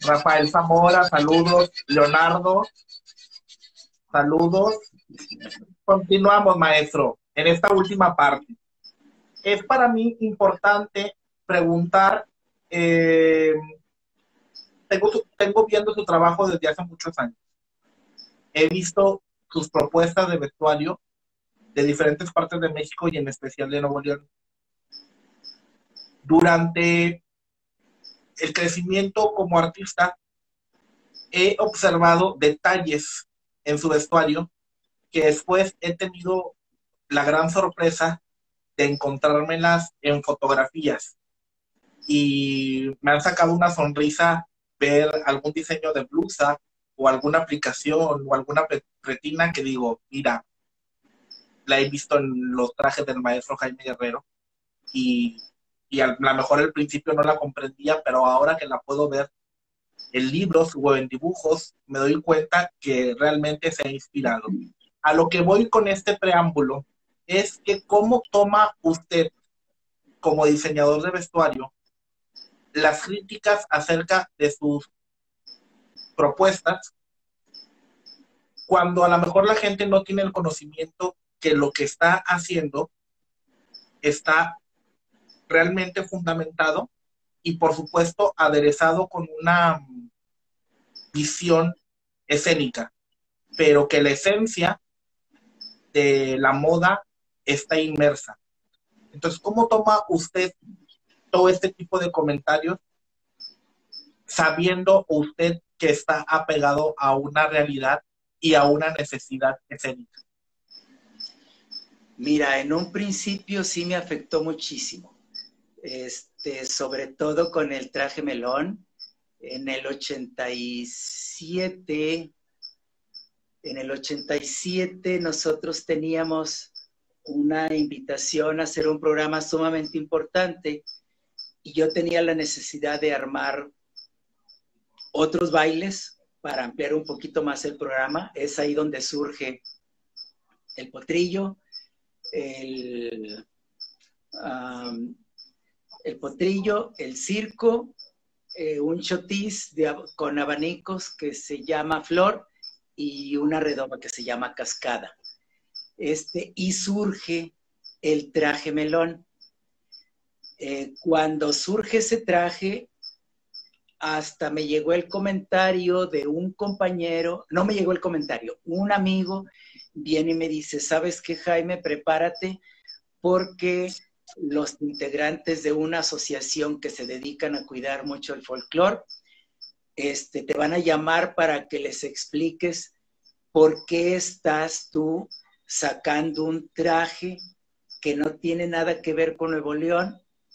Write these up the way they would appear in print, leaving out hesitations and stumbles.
Rafael Zamora, saludos. Leonardo, saludos. Continuamos, maestro, en esta última parte. Es para mí importante preguntar, tengo viendo su trabajo desde hace muchos años. He visto sus propuestas de vestuario de diferentes partes de México y en especial de Nuevo León. Durante el crecimiento como artista, he observado detalles en su vestuario que después he tenido la gran sorpresa de encontrármelas en fotografías y me han sacado una sonrisa ver algún diseño de blusa o alguna aplicación o alguna pretina que digo, mira, la he visto en los trajes del maestro Jaime Guerrero y a lo mejor al principio no la comprendía, pero ahora que la puedo ver en libros o en dibujos, me doy cuenta que realmente se ha inspirado. A lo que voy con este preámbulo es que cómo toma usted, como diseñador de vestuario, las críticas acerca de sus propuestas, cuando a lo mejor la gente no tiene el conocimiento que lo que está haciendo está realmente fundamentado y, por supuesto, aderezado con una visión escénica, pero que la esencia de la moda está inmersa. Entonces, ¿cómo toma usted todo este tipo de comentarios sabiendo usted que está apegado a una realidad y a una necesidad escénica? Mira, en un principio sí me afectó muchísimo, sobre todo con el traje melón. En el 87 nosotros teníamos una invitación a hacer un programa sumamente importante y yo tenía la necesidad de armar otros bailes para ampliar un poquito más el programa. Es ahí donde surge el potrillo, el potrillo, el circo, un chotis con abanicos que se llama Flor y una redoma que se llama Cascada. Y surge el traje melón. Cuando surge ese traje, hasta me llegó el comentario de un compañero, no me llegó el comentario, un amigo viene y me dice, ¿sabes qué, Jaime? Prepárate porque los integrantes de una asociación que se dedican a cuidar mucho el folclore, te van a llamar para que les expliques por qué estás tú sacando un traje que no tiene nada que ver con Nuevo León,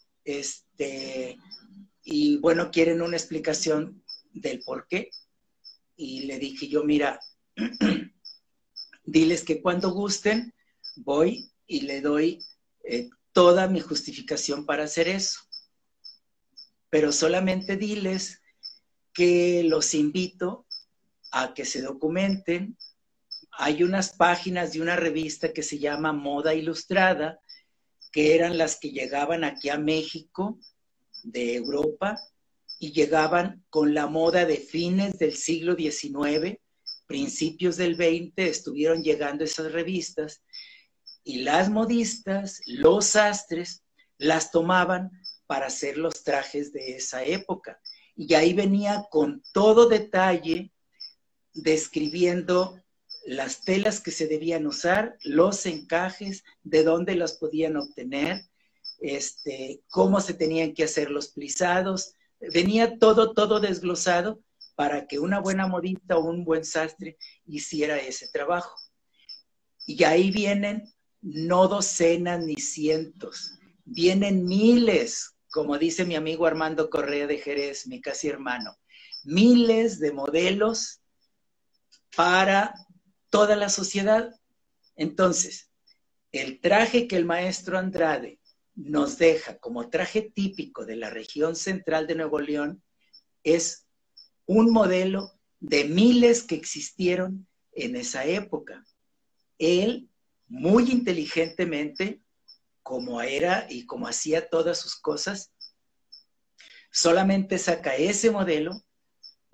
y bueno, quieren una explicación del por qué. Y le dije yo, mira, diles que cuando gusten, voy y le doy toda mi justificación para hacer eso. Pero solamente diles que los invito a que se documenten. Hay unas páginas de una revista que se llama Moda Ilustrada, que eran las que llegaban aquí a México de Europa y llegaban con la moda de fines del siglo XIX, principios del XX, estuvieron llegando esas revistas y las modistas, los sastres, las tomaban para hacer los trajes de esa época. Y ahí venía con todo detalle describiendo las telas que se debían usar, los encajes, de dónde las podían obtener, cómo se tenían que hacer los plisados. Venía todo desglosado para que una buena modista o un buen sastre hiciera ese trabajo. Y ahí vienen no docenas ni cientos, vienen miles, como dice mi amigo Armando Correa de Jerez, mi casi hermano, miles de modelos para toda la sociedad. Entonces, el traje que el maestro Andrade nos deja como traje típico de la región central de Nuevo León es un modelo de miles que existieron en esa época. Él, muy inteligentemente, como era y como hacía todas sus cosas, solamente saca ese modelo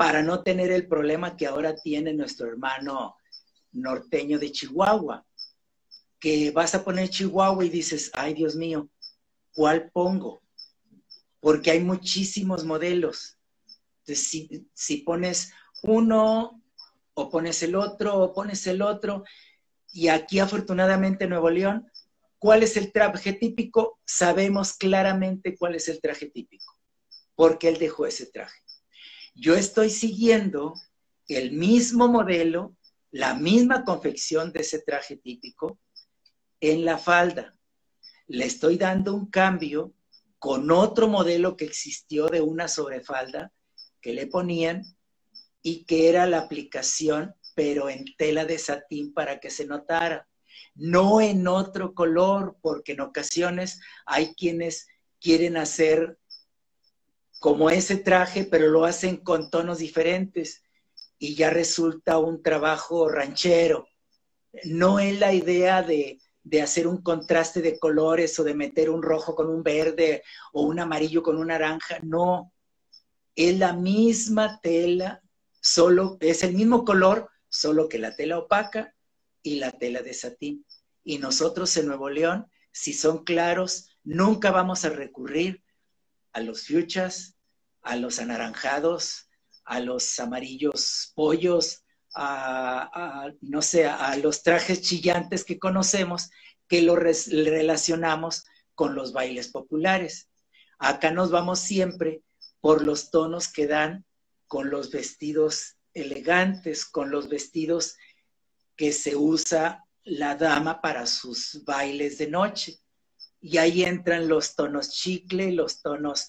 para no tener el problema que ahora tiene nuestro hermano norteño de Chihuahua, que vas a poner Chihuahua y dices, ay Dios mío, ¿cuál pongo? Porque hay muchísimos modelos. Entonces, si pones uno, o pones el otro, o pones el otro, y aquí afortunadamente en Nuevo León, ¿cuál es el traje típico? Sabemos claramente cuál es el traje típico, porque él dejó ese traje. Yo estoy siguiendo el mismo modelo, la misma confección de ese traje típico en la falda. Le estoy dando un cambio con otro modelo que existió de una sobrefalda que le ponían y que era la aplicación, pero en tela de satín para que se notara. No en otro color, porque en ocasiones hay quienes quieren hacer como ese traje, pero lo hacen con tonos diferentes y ya resulta un trabajo ranchero. No es la idea de hacer un contraste de colores o de meter un rojo con un verde o un amarillo con un naranja, no. Es la misma tela, solo es el mismo color, solo que la tela opaca y la tela de satín. Y nosotros en Nuevo León, si son claros, nunca vamos a recurrir a los fuchsias, a los anaranjados, a los amarillos pollos, no sé, a los trajes chillantes que conocemos, que lo relacionamos con los bailes populares. Acá nos vamos siempre por los tonos que dan con los vestidos elegantes, con los vestidos que se usa la dama para sus bailes de noche. Y ahí entran los tonos chicle, los tonos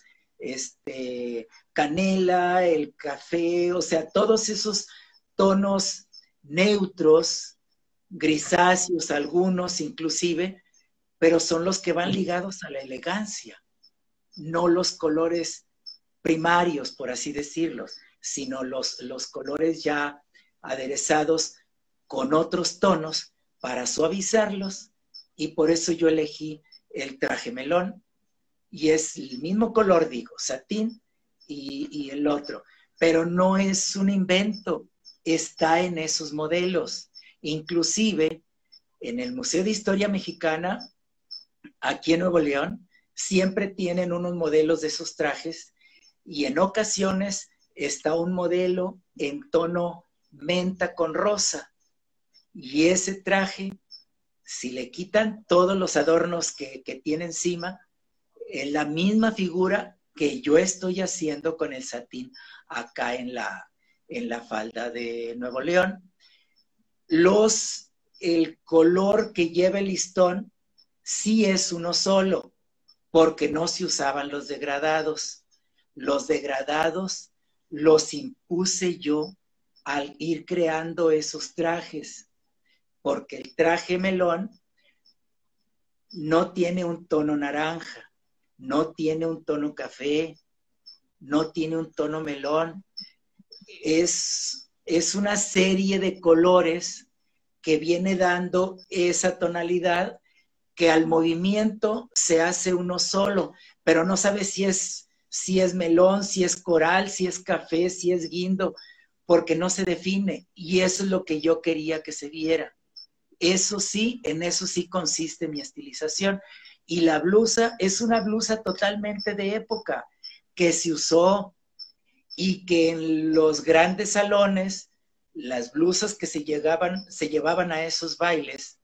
canela, el café, o sea, todos esos tonos neutros, grisáceos algunos inclusive, pero son los que van ligados a la elegancia, no los colores primarios, por así decirlos, sino los colores ya aderezados con otros tonos para suavizarlos, y por eso yo elegí el traje melón, y es el mismo color, digo, satín y el otro, pero no es un invento, está en esos modelos. Inclusive en el Museo de Historia Mexicana, aquí en Nuevo León, siempre tienen unos modelos de esos trajes, y en ocasiones está un modelo en tono menta con rosa, y ese traje, si le quitan todos los adornos que tiene encima, es la misma figura que yo estoy haciendo con el satín acá en la falda de Nuevo León. El color que lleva el listón sí es uno solo, porque no se usaban los degradados. Los degradados los impuse yo al ir creando esos trajes, porque el traje melón no tiene un tono naranja, no tiene un tono café, no tiene un tono melón. Es una serie de colores que viene dando esa tonalidad que al movimiento se hace uno solo, pero no sabes si es melón, si es coral, si es café, si es guindo, porque no se define, y eso es lo que yo quería que se viera. Eso sí, en eso sí consiste mi estilización. Y la blusa es una blusa totalmente de época, que se usó y que en los grandes salones, las blusas que se llevaban a esos bailes,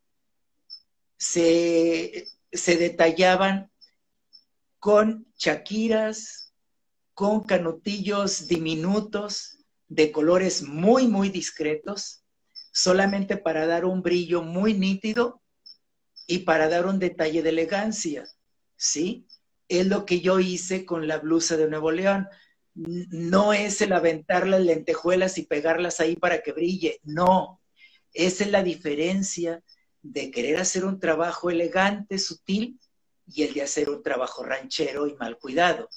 se detallaban con chaquiras, con canutillos diminutos, de colores muy, muy discretos, solamente para dar un brillo muy nítido y para dar un detalle de elegancia, ¿sí? Es lo que yo hice con la blusa de Nuevo León. No es el aventar las lentejuelas y pegarlas ahí para que brille, no. Esa es la diferencia de querer hacer un trabajo elegante, sutil, y el de hacer un trabajo ranchero y mal cuidado.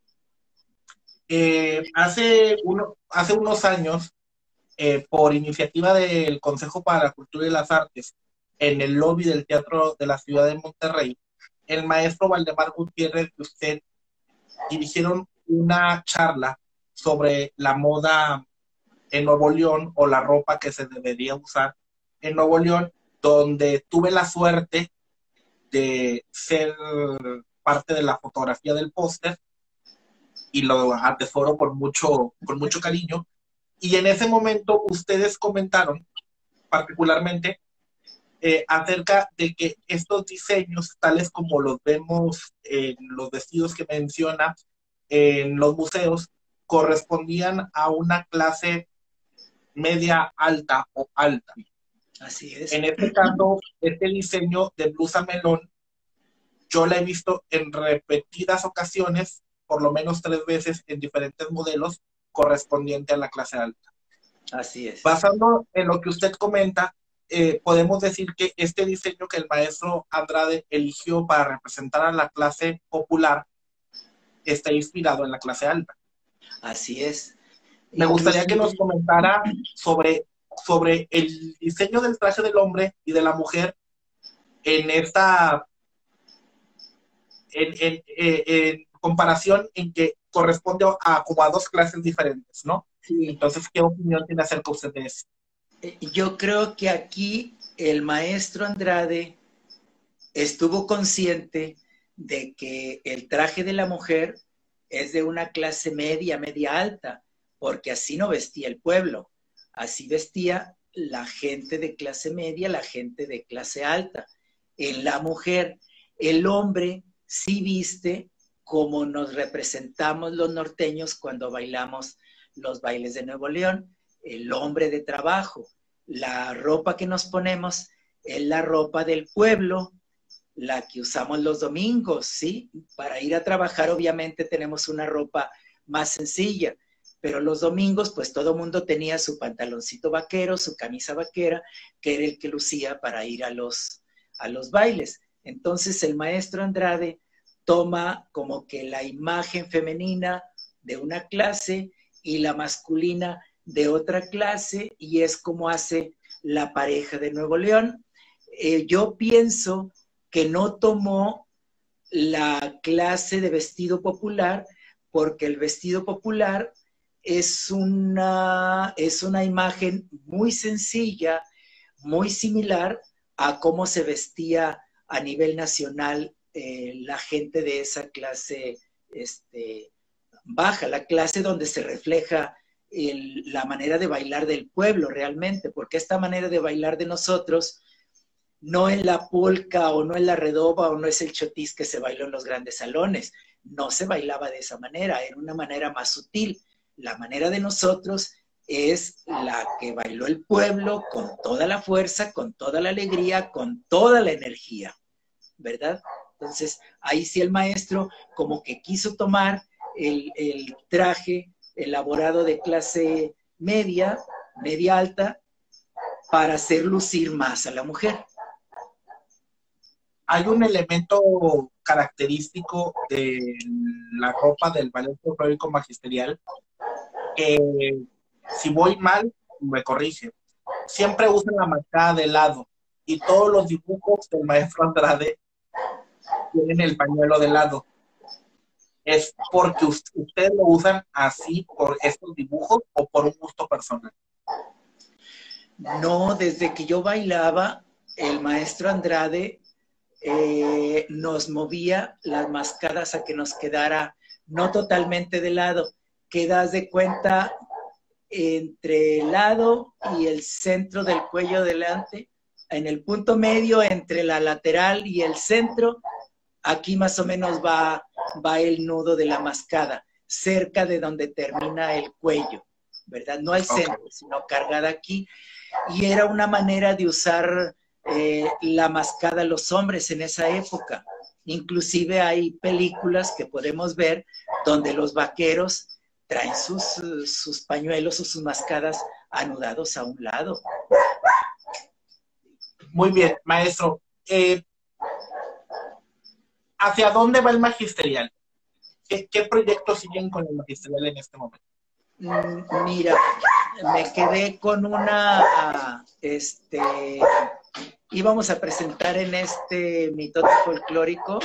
Hace unos años, por iniciativa del Consejo para la Cultura y las Artes, en el lobby del Teatro de la Ciudad de Monterrey, el maestro Valdemar Gutiérrez y usted dirigieron una charla sobre la moda en Nuevo León, o la ropa que se debería usar en Nuevo León, donde tuve la suerte de ser parte de la fotografía del póster y lo atesoro con mucho cariño. Y en ese momento ustedes comentaron particularmente acerca de que estos diseños, tales como los vemos en los vestidos que menciona en los museos, correspondían a una clase media alta o alta. Así es. En este caso, este diseño de blusa melón, yo la he visto en repetidas ocasiones, por lo menos 3 veces en diferentes modelos, correspondiente a la clase alta. Así es. Basando en lo que usted comenta, podemos decir que este diseño que el maestro Andrade eligió para representar a la clase popular está inspirado en la clase alta. Así es. Me gustaría que nos comentara sobre el diseño del traje del hombre y de la mujer en esta en comparación en que corresponde a como a 2 clases diferentes, ¿no? Sí. Entonces, ¿qué opinión tiene acerca usted de eso? Yo creo que aquí el maestro Andrade estuvo consciente de que el traje de la mujer es de una clase media, media alta, porque así no vestía el pueblo, así vestía la gente de clase media, la gente de clase alta. En la mujer, el hombre sí viste como nos representamos los norteños cuando bailamos los bailes de Nuevo León, el hombre de trabajo. La ropa que nos ponemos es la ropa del pueblo, la que usamos los domingos, ¿sí? Para ir a trabajar obviamente tenemos una ropa más sencilla, pero los domingos pues todo mundo tenía su pantaloncito vaquero, su camisa vaquera, que era el que lucía para ir a los bailes. Entonces el maestro Andrade toma como que la imagen femenina de una clase y la masculina de otra clase, y es como hace la pareja de Nuevo León. Yo pienso que no tomó la clase de vestido popular, porque el vestido popular es una imagen muy sencilla, muy similar a cómo se vestía a nivel nacional la gente de esa clase baja, la clase donde se refleja la manera de bailar del pueblo realmente, porque esta manera de bailar de nosotros no es la polca o no es la redoba o no es el chotis que se bailó en los grandes salones, no se bailaba de esa manera, era una manera más sutil. La manera de nosotros es la que bailó el pueblo con toda la fuerza, con toda la alegría, con toda la energía, ¿verdad? Entonces, ahí sí el maestro como que quiso tomar el traje elaborado de clase media, media alta, para hacer lucir más a la mujer. Hay un elemento característico de la ropa del ballet folclórico magisterial que, si voy mal, me corrige. Siempre usan la marcada de lado y todos los dibujos del maestro Andrade tienen el pañuelo de lado. ¿Es porque ustedes lo usan así por estos dibujos o por un gusto personal? No, desde que yo bailaba, el maestro Andrade nos movía las mascadas a que nos quedara no totalmente de lado, quedas de cuenta entre el lado y el centro del cuello delante, en el punto medio entre la lateral y el centro, aquí más o menos va el nudo de la mascada, cerca de donde termina el cuello, ¿verdad? No al centro, sino cargada aquí. Y era una manera de usar la mascada a los hombres en esa época. Inclusive hay películas que podemos ver donde los vaqueros traen sus pañuelos o sus mascadas anudados a un lado. Muy bien, maestro. ¿Hacia dónde va el magisterial? ¿Qué proyectos siguen con el magisterial en este momento? Mira, me quedé con una, íbamos a presentar en este mitote folclórico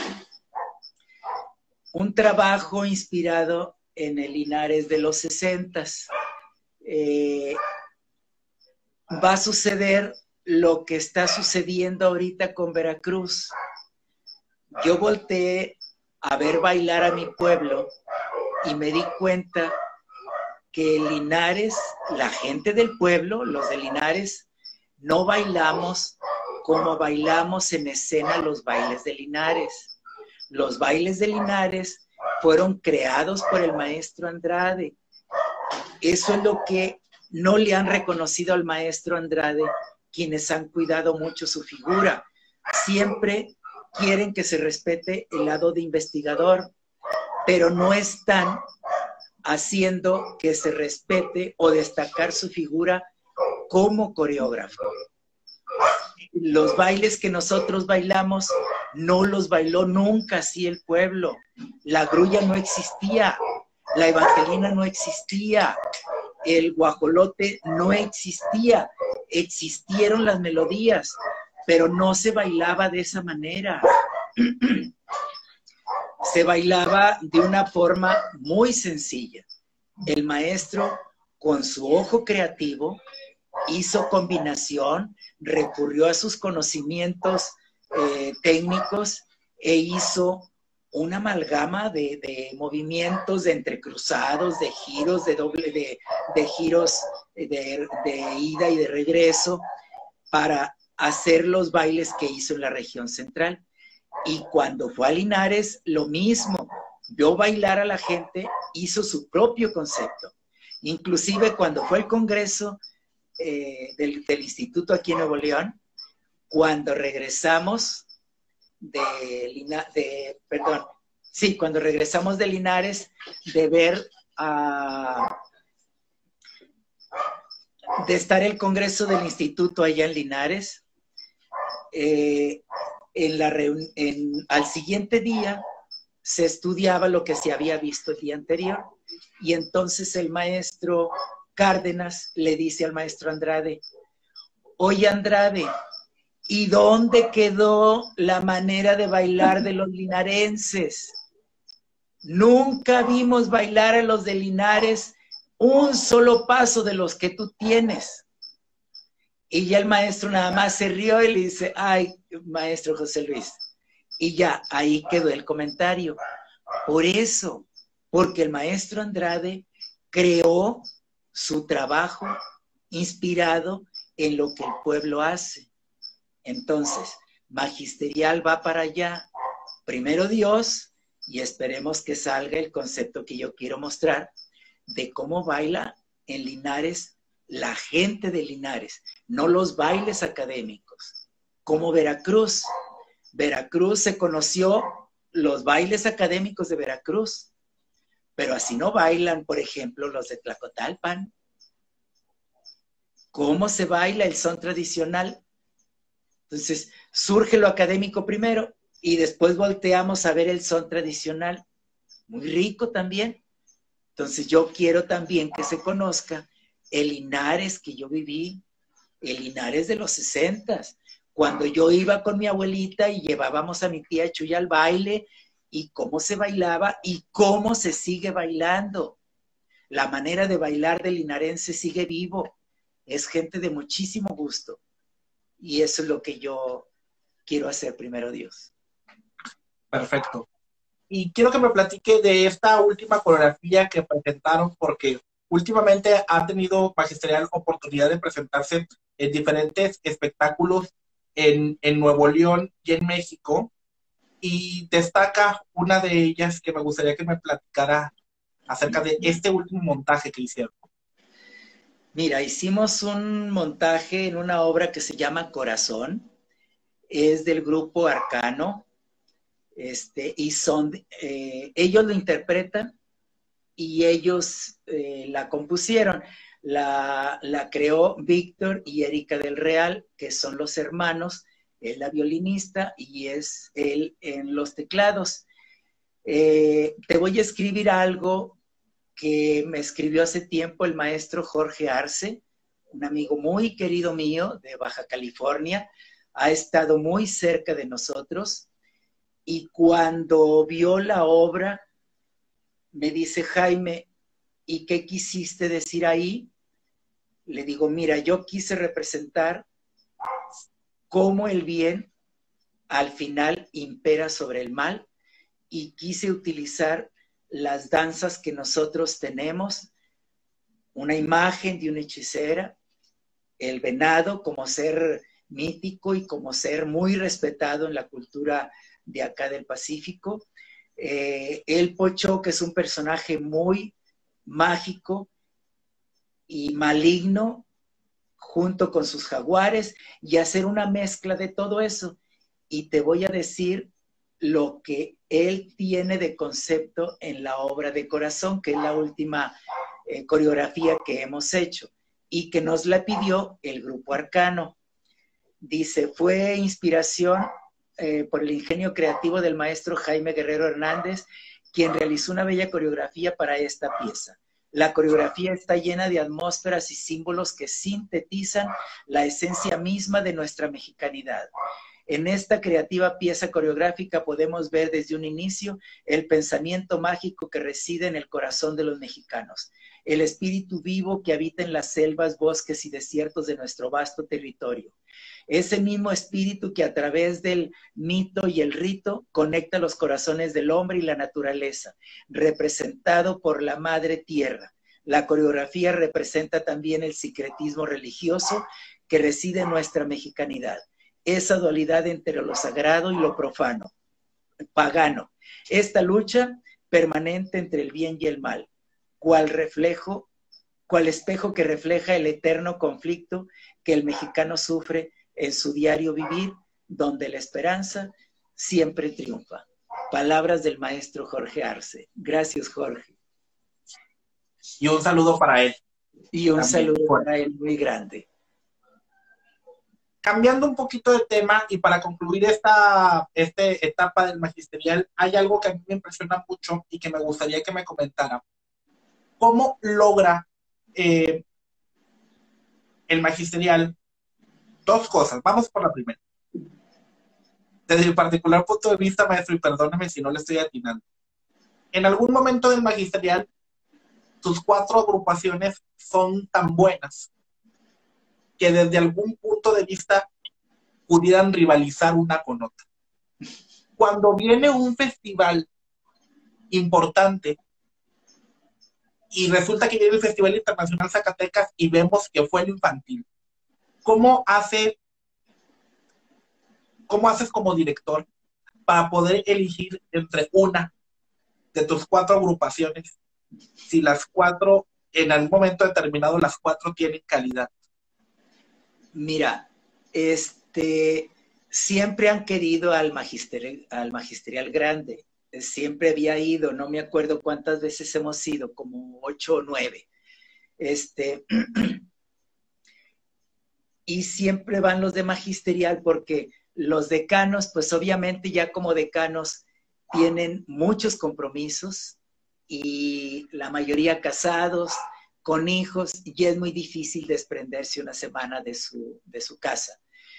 un trabajo inspirado en el Linares de los 60s. eh, va a suceder lo que está sucediendo ahorita con Veracruz. Yo volteé a ver bailar a mi pueblo y me di cuenta que Linares, la gente del pueblo, los de Linares, no bailamos como bailamos en escena los bailes de Linares. Los bailes de Linares fueron creados por el maestro Andrade. Eso es lo que no le han reconocido al maestro Andrade, quienes han cuidado mucho su figura. Siempre quieren que se respete el lado de investigador, pero no están haciendo que se respete o destacar su figura como coreógrafo. Los bailes que nosotros bailamos no los bailó nunca así el pueblo. La grulla no existía, la evangelina no existía, el guajolote no existía. Existieron las melodías, pero no se bailaba de esa manera. Se bailaba de una forma muy sencilla. El maestro, con su ojo creativo, hizo combinación, recurrió a sus conocimientos técnicos e hizo una amalgama de movimientos, de entrecruzados, de giros, de giros de ida y de regreso, para hacer los bailes que hizo en la región central. Y cuando fue a Linares, lo mismo, vio bailar a la gente, hizo su propio concepto. Inclusive cuando fue al Congreso del Instituto aquí en Nuevo León, cuando regresamos cuando regresamos de Linares, de ver de estar el Congreso del Instituto allá en Linares, al siguiente día se estudiaba lo que se había visto el día anterior, y entonces el maestro Cárdenas le dice al maestro Andrade: oye, Andrade, ¿y dónde quedó la manera de bailar de los linarenses? Nunca vimos bailar a los de Linares un solo paso de los que tú tienes. Y ya el maestro nada más se rió y le dice: ay, maestro José Luis. Y ya, ahí quedó el comentario. Por eso, porque el maestro Andrade creó su trabajo inspirado en lo que el pueblo hace. Entonces, magisterial va para allá. Primero Dios, y esperemos que salga el concepto que yo quiero mostrar de cómo baila en Linares la gente de Linares, no los bailes académicos, como Veracruz. Veracruz se conoció los bailes académicos de Veracruz, pero así no bailan, por ejemplo, los de Tlacotalpan. ¿Cómo se baila el son tradicional? Entonces, surge lo académico primero y después volteamos a ver el son tradicional. Muy rico también. Entonces, yo quiero también que se conozca el Linares que yo viví, el Linares de los 60s, cuando yo iba con mi abuelita y llevábamos a mi tía Chuya al baile, y cómo se bailaba y cómo se sigue bailando. La manera de bailar del linarense sigue vivo. Es gente de muchísimo gusto. Y eso es lo que yo quiero hacer, primero Dios. Perfecto. Y quiero que me platique de esta última coreografía que presentaron, porque últimamente ha tenido Magisterial oportunidad de presentarse en diferentes espectáculos en Nuevo León y en México, y destaca una de ellas que me gustaría que me platicara acerca de este último montaje que hicieron. Mira, hicimos un montaje en una obra que se llama Corazón, es del grupo Arcano, y ellos lo interpretan y ellos la compusieron. La creó Víctor y Erika del Real, que son los hermanos, él la violinista y es él en los teclados. Te voy a escribir algo que me escribió hace tiempo el maestro Jorge Arce, un amigo muy querido mío de Baja California, ha estado muy cerca de nosotros, y cuando vio la obra me dice: Jaime, ¿y qué quisiste decir ahí? le digo, mira, yo quise representar cómo el bien al final impera sobre el mal y quise utilizar las danzas que nosotros tenemos, una imagen de una hechicera, el venado como ser mítico y como ser muy respetado en la cultura de acá del Pacífico, el Pocho, que es un personaje muy mágico y maligno, junto con sus jaguares, y hacer una mezcla de todo eso. Y te voy a decir lo que él tiene de concepto en la obra de Corazón, que es la última coreografía que hemos hecho y que nos la pidió el Grupo Arcano. Dice, fue inspiración por el ingenio creativo del maestro Jaime Guerrero Hernández, quien realizó una bella coreografía para esta pieza. La coreografía está llena de atmósferas y símbolos que sintetizan la esencia misma de nuestra mexicanidad. En esta creativa pieza coreográfica podemos ver desde un inicio el pensamiento mágico que reside en el corazón de los mexicanos, el espíritu vivo que habita en las selvas, bosques y desiertos de nuestro vasto territorio. Ese mismo espíritu que a través del mito y el rito conecta los corazones del hombre y la naturaleza, representado por la Madre Tierra. La coreografía representa también el sincretismo religioso que reside en nuestra mexicanidad, esa dualidad entre lo sagrado y lo profano, pagano. Esta lucha permanente entre el bien y el mal, cual espejo que refleja el eterno conflicto que el mexicano sufre en su diario vivir, donde la esperanza siempre triunfa. Palabras del maestro Jorge Arce. Gracias, Jorge. Y un saludo para él. Y un saludo para él muy grande. Cambiando un poquito de tema y para concluir esta etapa del magisterial, hay algo que a mí me impresiona mucho y que me gustaría que me comentara. ¿Cómo logra el magisterial dos cosas? Vamos por la primera. Desde mi particular punto de vista, maestro, y perdóneme si no le estoy atinando. En algún momento del magisterial, sus 4 agrupaciones son tan buenas que desde algún punto de vista pudieran rivalizar una con otra. Cuando viene un festival importante y resulta que viene el Festival Internacional Zacatecas y vemos que fue el infantil, ¿cómo haces como director para poder elegir entre una de tus 4 agrupaciones si las 4, en algún momento determinado, las 4 tienen calidad? Mira, siempre han querido al magisterial grande. Siempre había ido, no me acuerdo cuántas veces hemos ido, como 8 o 9. Y siempre van los de magisterial porque los decanos, pues obviamente ya como decanos tienen muchos compromisos y la mayoría casados, con hijos, y es muy difícil desprenderse una semana de su casa.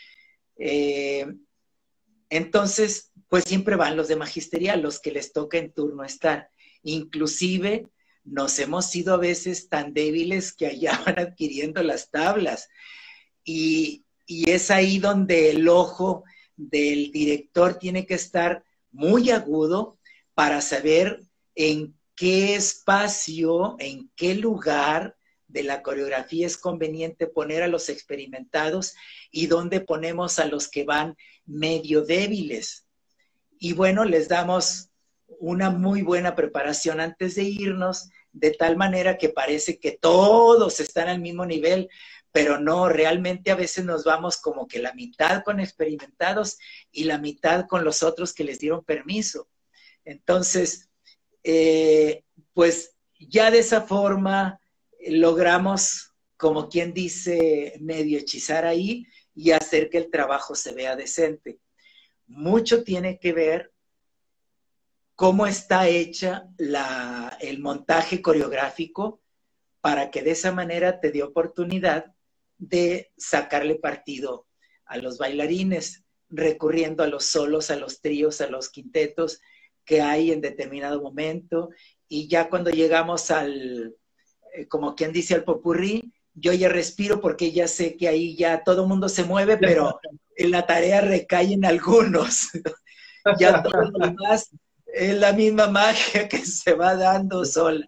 Entonces, pues siempre van los de magisterial, los que les toca en turno estar. Inclusive nos hemos sido a veces tan débiles que allá van adquiriendo las tablas. Y es ahí donde el ojo del director tiene que estar muy agudo para saber en qué espacio, en qué lugar de la coreografía es conveniente poner a los experimentados y dónde ponemos a los que van medio débiles. Y bueno, les damos una muy buena preparación antes de irnos, de tal manera que parece que todos están al mismo nivel, pero no, realmente a veces nos vamos como que la mitad con experimentados y la mitad con los otros que les dieron permiso. Entonces, pues ya de esa forma logramos, como quien dice, medio hechizar ahí y hacer que el trabajo se vea decente. Mucho tiene que ver cómo está hecha el montaje coreográfico para que de esa manera te dé oportunidad de sacarle partido a los bailarines, recurriendo a los solos, a los tríos, a los quintetos que hay en determinado momento, y ya cuando llegamos como quien dice, al popurrí, yo ya respiro porque ya sé que ahí ya todo el mundo se mueve, pero en la tarea recae en algunos. Ya todo lo demás es la misma magia que se va dando sola.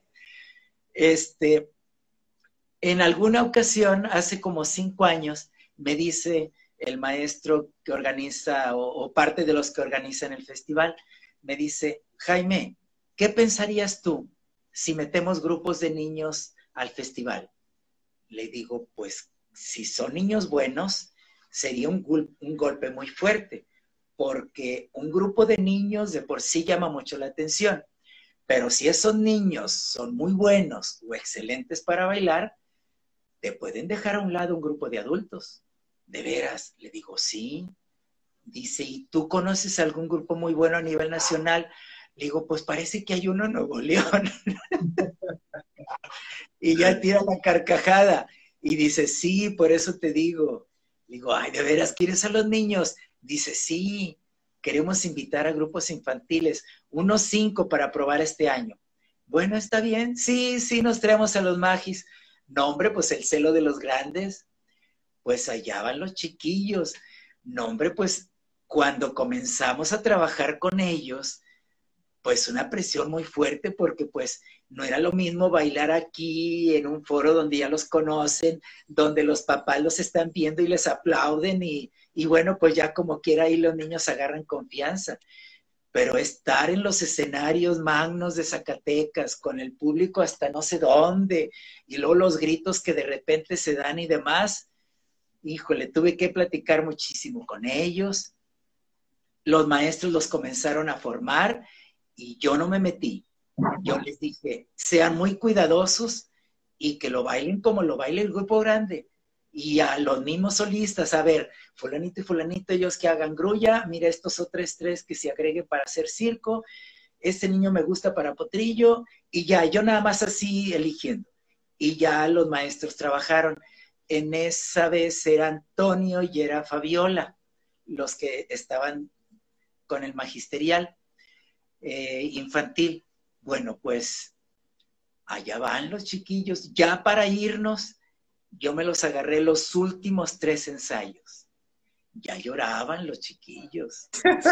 En alguna ocasión, hace como 5 años, me dice el maestro que organiza o parte de los que organizan el festival, me dice, Jaime, ¿qué pensarías tú si metemos grupos de niños al festival? Le digo, pues si son niños buenos, sería un golpe muy fuerte, porque un grupo de niños de por sí llama mucho la atención, pero si esos niños son muy buenos o excelentes para bailar, te pueden dejar a un lado un grupo de adultos. ¿De veras? Le digo, sí. Dice, ¿y tú conoces algún grupo muy bueno a nivel nacional? Le digo, pues parece que hay uno en Nuevo León. Y ya tira la carcajada. Y dice, sí, por eso te digo. Digo, ay, ¿de veras quieres a los niños? Dice, sí, queremos invitar a grupos infantiles, unos 5 para probar este año. Bueno, está bien. Sí, sí, nos traemos a los magis. No, hombre, pues el celo de los grandes. Pues allá van los chiquillos. No, hombre, pues cuando comenzamos a trabajar con ellos, pues una presión muy fuerte porque pues no era lo mismo bailar aquí en un foro donde ya los conocen, donde los papás los están viendo y les aplauden y bueno, pues ya como quiera ahí los niños agarran confianza. Pero estar en los escenarios magnos de Zacatecas con el público hasta no sé dónde y luego los gritos que de repente se dan y demás, híjole, tuve que platicar muchísimo con ellos. Los maestros los comenzaron a formar y yo no me metí. Yo les dije, sean muy cuidadosos y que lo bailen como lo baila el grupo grande. Y a los mismos solistas, a ver, fulanito y fulanito, ellos que hagan grulla, mira estos otros 3 que se agreguen para hacer circo, este niño me gusta para potrillo, y ya, yo nada más así eligiendo. Y ya los maestros trabajaron. En esa vez era Antonio y era Fabiola, los que estaban con el magisterial infantil. Bueno, pues allá van los chiquillos. Ya para irnos, yo me los agarré los últimos 3 ensayos. Ya lloraban los chiquillos.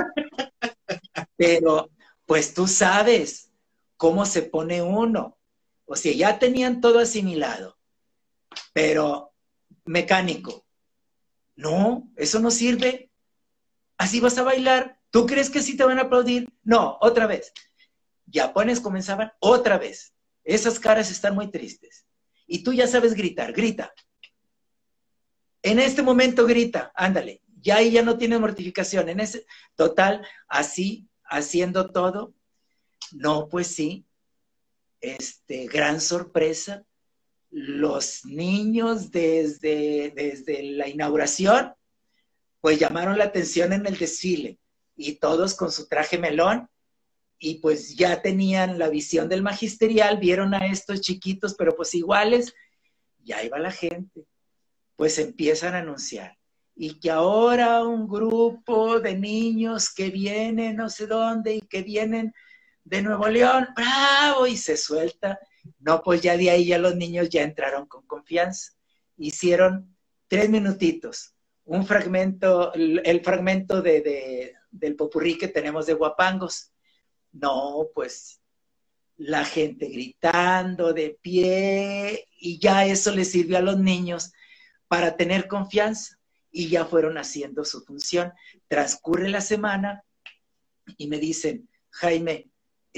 Pero, pues tú sabes cómo se pone uno. O sea, ya tenían todo asimilado, pero mecánico. No, eso no sirve. Así vas a bailar. ¿Tú crees que sí te van a aplaudir? No, otra vez. Ya pones, comenzaban otra vez. Esas caras están muy tristes. Y tú ya sabes gritar, grita. En este momento grita, ándale. Ya ahí ya no tienes mortificación. En ese, total, así, haciendo todo. No, pues sí. Gran sorpresa. Los niños desde la inauguración, pues llamaron la atención en el desfile. Y todos con su traje melón. Y pues ya tenían la visión del magisterial, vieron a estos chiquitos, pero pues iguales, ya iba la gente. Pues empiezan a anunciar. Y que ahora un grupo de niños que vienen no sé dónde y que vienen de Nuevo León, ¡bravo! Y se suelta. No, pues ya de ahí ya los niños ya entraron con confianza. Hicieron 3 minutitos. Un fragmento, el fragmento del popurrí que tenemos de Guapangos. No, pues la gente gritando de pie y ya eso les sirvió a los niños para tener confianza y ya fueron haciendo su función. Transcurre la semana y me dicen, Jaime,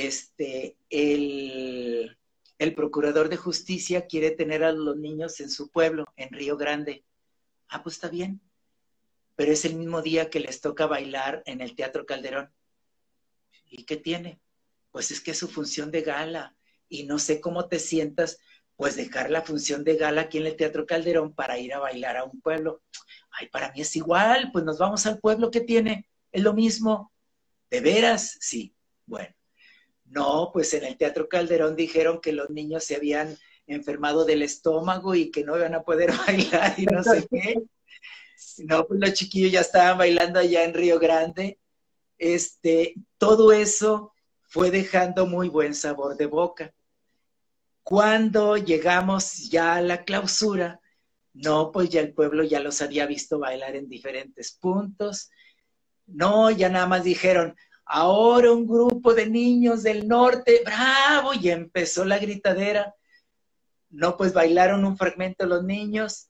el procurador de justicia quiere tener a los niños en su pueblo, en Río Grande. Ah, pues está bien, pero es el mismo día que les toca bailar en el Teatro Calderón. ¿Y qué tiene? Pues es que es su función de gala y no sé cómo te sientas, pues dejar la función de gala aquí en el Teatro Calderón para ir a bailar a un pueblo. Ay, para mí es igual, pues nos vamos al pueblo, ¿qué tiene? Es lo mismo. ¿De veras? Sí. Bueno, no, pues en el Teatro Calderón dijeron que los niños se habían enfermado del estómago y que no iban a poder bailar y no sé qué. No, pues los chiquillos ya estaban bailando allá en Río Grande. Todo eso fue dejando muy buen sabor de boca. Cuando llegamos ya a la clausura, No, pues ya el pueblo ya los había visto bailar en diferentes puntos. No, ya nada más dijeron, ahora un grupo de niños del norte, bravo, y empezó la gritadera. No, pues bailaron un fragmento los niños,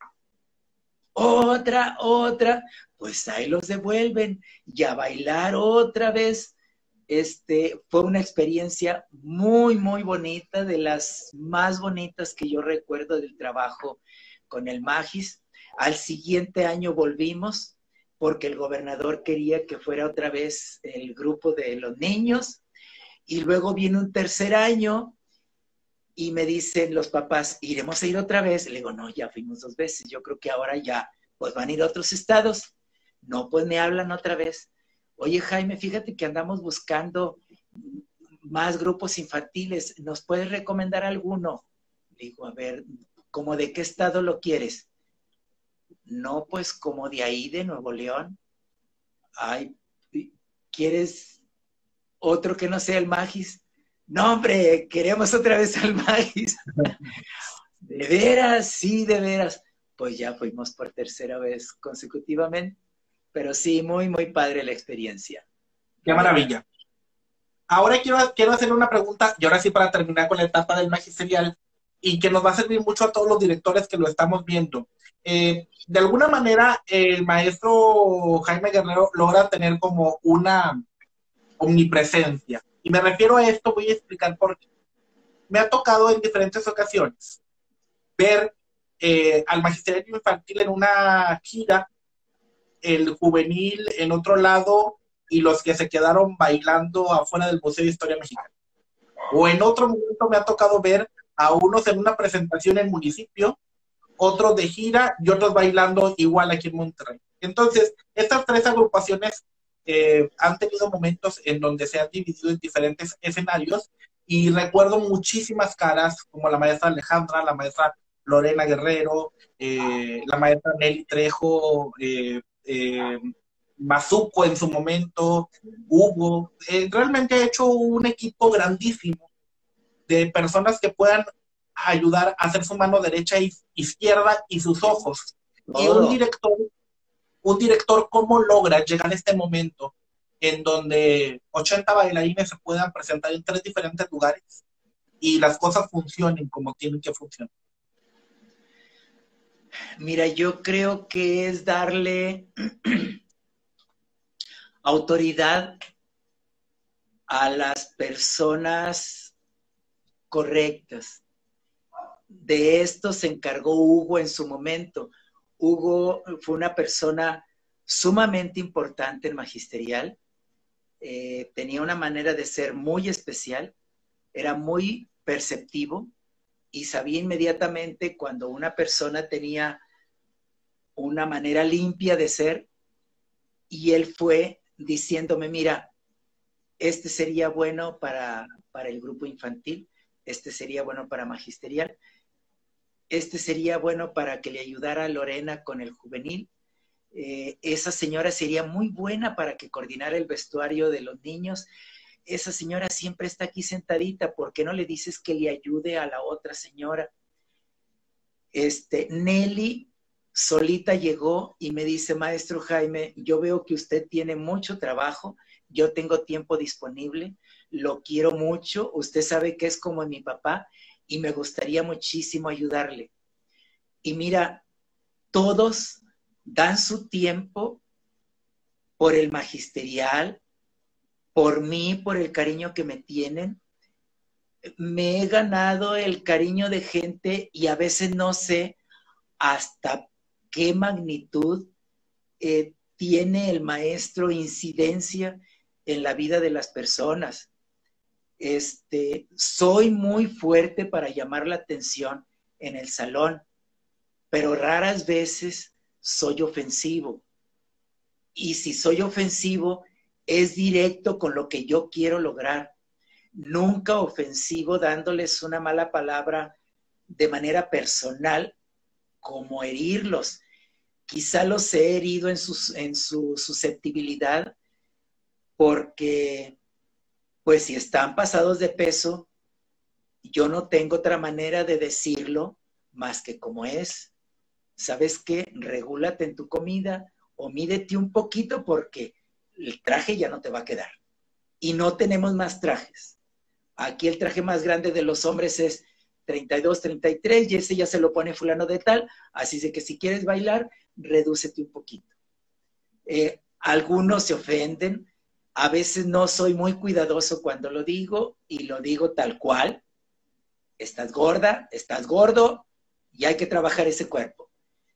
otra, pues ahí los devuelven, y a bailar otra vez. Fue una experiencia muy, muy bonita, de las más bonitas que yo recuerdo del trabajo con el Magis. Al siguiente año volvimos, porque el gobernador quería que fuera otra vez el grupo de los niños, y luego viene un tercer año, y me dicen los papás, ¿iremos a ir otra vez? Le digo, no, ya fuimos 2 veces, yo creo que ahora ya, pues van a ir a otros estados. No, pues me hablan otra vez. Oye, Jaime, fíjate que andamos buscando más grupos infantiles, ¿nos puedes recomendar alguno? Le digo, a ver, ¿cómo de qué estado lo quieres? No, pues como de ahí, de Nuevo León. Ay, ¿quieres otro que no sea el Magis? No, hombre, queremos otra vez al Magis. ¿De veras? Sí, de veras. Pues ya fuimos por tercera vez consecutivamente. Pero sí, muy, muy padre la experiencia. Qué maravilla. Ahora quiero hacer una pregunta, y ahora sí para terminar con la etapa del magisterial, y que nos va a servir mucho a todos los directores que lo estamos viendo. De alguna manera, el maestro Jaime Guerrero logra tener como una omnipresencia. Y me refiero a esto, voy a explicar por qué. Me ha tocado en diferentes ocasiones ver al magisterio infantil en una gira, el juvenil en otro lado, y los que se quedaron bailando afuera del Museo de Historia Mexicana. O en otro momento me ha tocado ver a unos en una presentación en el municipio, otros de gira y otros bailando igual aquí en Monterrey. Entonces, estas tres agrupaciones han tenido momentos en donde se han dividido en diferentes escenarios, y recuerdo muchísimas caras, como la maestra Alejandra, la maestra Lorena Guerrero, la maestra Nelly Trejo, Mazuco en su momento, Hugo. Realmente ha hecho un equipo grandísimo de personas que puedan ayudar a hacer su mano derecha e izquierda y sus ojos. Y un director, ¿cómo logra llegar a este momento en donde 80 bailarines se puedan presentar en 3 diferentes lugares y las cosas funcionen como tienen que funcionar? Mira, yo creo que es darle autoridad a las personas correctas. De esto se encargó Hugo en su momento. Hugo fue una persona sumamente importante en magisterial, tenía una manera de ser muy especial, era muy perceptivo y sabía inmediatamente cuando una persona tenía una manera limpia de ser, y él fue diciéndome, mira, este sería bueno para el grupo infantil, este sería bueno para magisterial, este sería bueno para que le ayudara a Lorena con el juvenil, esa señora sería muy buena para que coordinara el vestuario de los niños, esa señora siempre está aquí sentadita, ¿por qué no le dices que le ayude a la otra señora? Nelly solita llegó y me dice, maestro Jaime, yo veo que usted tiene mucho trabajo, yo tengo tiempo disponible, lo quiero mucho, usted sabe que es como mi papá y me gustaría muchísimo ayudarle. Y mira, todos dan su tiempo por el magisterial, por mí, por el cariño que me tienen. Me he ganado el cariño de gente y a veces no sé hasta qué magnitud tiene el maestro incidencia en la vida de las personas. Soy muy fuerte para llamar la atención en el salón, pero raras veces soy ofensivo. Y si soy ofensivo, es directo con lo que yo quiero lograr. Nunca ofensivo dándoles una mala palabra de manera personal, como herirlos. Quizá los he herido en su susceptibilidad, porque pues si están pasados de peso, yo no tengo otra manera de decirlo más que como es. ¿sabes qué? Regúlate en tu comida o mídete un poquito porque el traje ya no te va a quedar. Y no tenemos más trajes. Aquí el traje más grande de los hombres es 32, 33 y ese ya se lo pone fulano de tal. Así de que si quieres bailar, redúcete un poquito. Algunos se ofenden. A veces no soy muy cuidadoso cuando lo digo y lo digo tal cual. Estás gorda, estás gordo y hay que trabajar ese cuerpo.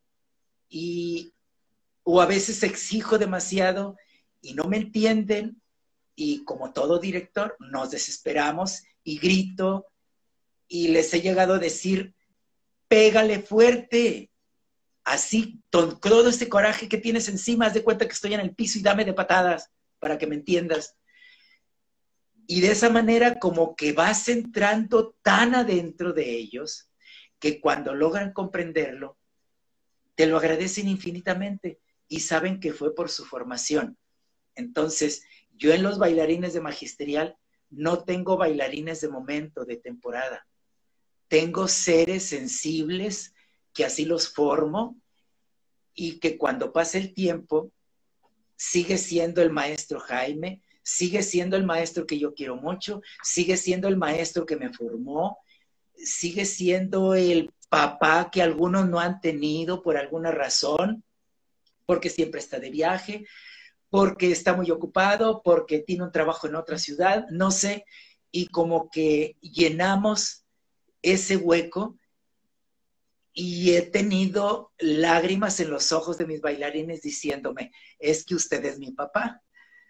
O a veces exijo demasiado y no me entienden y como todo director nos desesperamos y grito y les he llegado a decir, pégale fuerte, así, con todo este coraje que tienes encima, haz de cuenta que estoy en el piso y dame de patadas para que me entiendas. Y de esa manera como que vas entrando tan adentro de ellos que cuando logran comprenderlo, te lo agradecen infinitamente y saben que fue por su formación. Entonces, yo en los bailarines de magisterial no tengo bailarines de momento, de temporada. Tengo seres sensibles que así los formo y que cuando pase el tiempo sigue siendo el maestro Jaime, sigue siendo el maestro que yo quiero mucho, sigue siendo el maestro que me formó, sigue siendo el papá que algunos no han tenido por alguna razón, porque siempre está de viaje, porque está muy ocupado, porque tiene un trabajo en otra ciudad, no sé, y como que llenamos ese hueco y he tenido lágrimas en los ojos de mis bailarines diciéndome, es que usted es mi papá.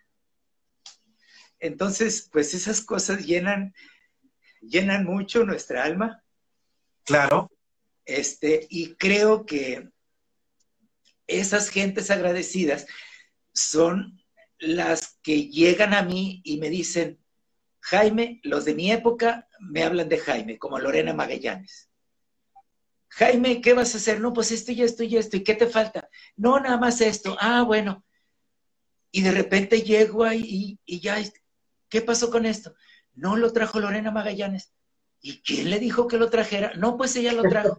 Entonces, pues esas cosas llenan mucho nuestra alma. Claro. Y creo que esas gentes agradecidas son las que llegan a mí y me dicen, Jaime, los de mi época me hablan de Jaime, como Lorena Magallanes. Jaime, ¿qué vas a hacer? No, pues esto y esto y esto. ¿Y qué te falta? No, nada más esto. Ah, bueno. Y de repente llego ahí y ya, ¿qué pasó con esto? No lo trajo Lorena Magallanes. ¿Y quién le dijo que lo trajera? No, pues ella lo trajo.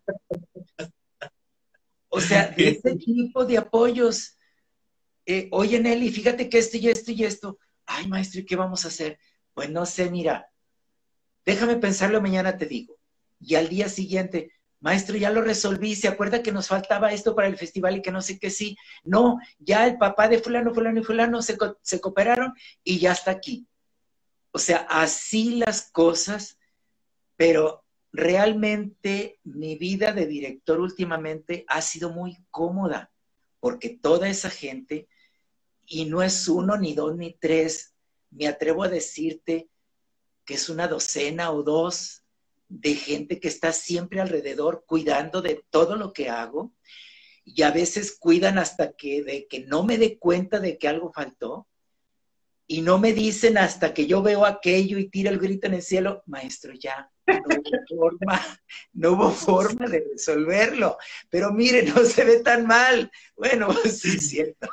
O sea, de ese tipo de apoyos. Oye, Nelly, fíjate que esto y esto y esto. Ay, maestro, ¿y qué vamos a hacer? Pues no sé, mira, déjame pensarlo, mañana te digo. Y al día siguiente, maestro, ya lo resolví, ¿se acuerda que nos faltaba esto para el festival y que no sé qué sí? No, ya el papá de fulano, fulano y fulano se cooperaron y ya está aquí. O sea, así las cosas, pero realmente mi vida de director últimamente ha sido muy cómoda, porque toda esa gente, y no es uno, ni dos, ni tres, me atrevo a decirte que es una docena o dos de gente que está siempre alrededor cuidando de todo lo que hago y a veces cuidan hasta de que no me dé cuenta de que algo faltó y no me dicen hasta que yo veo aquello y tiro el grito en el cielo, maestro, ya, no hubo forma de resolverlo, pero mire, no se ve tan mal. Bueno, pues sí, es cierto.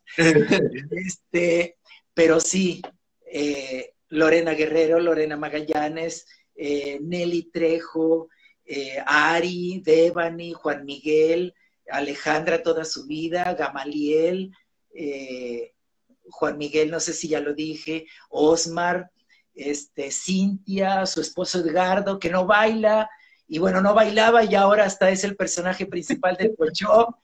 Pero sí, Lorena Guerrero, Lorena Magallanes, Nelly Trejo, Ari, Devani, Juan Miguel, Alejandra toda su vida, Gamaliel, Juan Miguel, no sé si ya lo dije, Osmar, Cintia, su esposo Edgardo, que no baila, y bueno, no bailaba y ahora hasta es el personaje principal del Pochó,